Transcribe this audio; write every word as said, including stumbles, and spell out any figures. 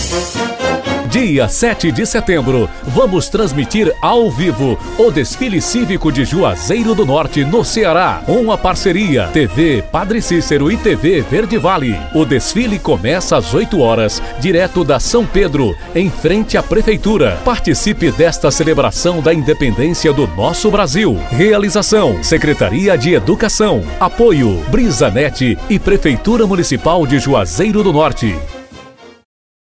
Dia sete de setembro, vamos transmitir ao vivo o desfile cívico de Juazeiro do Norte, no Ceará. Uma parceria T V Padre Cícero e T V Verde Vale. O desfile começa às oito horas, direto da São Pedro, em frente à Prefeitura. Participe desta celebração da independência do nosso Brasil. Realização: Secretaria de Educação. Apoio: Brisanet e Prefeitura Municipal de Juazeiro do Norte.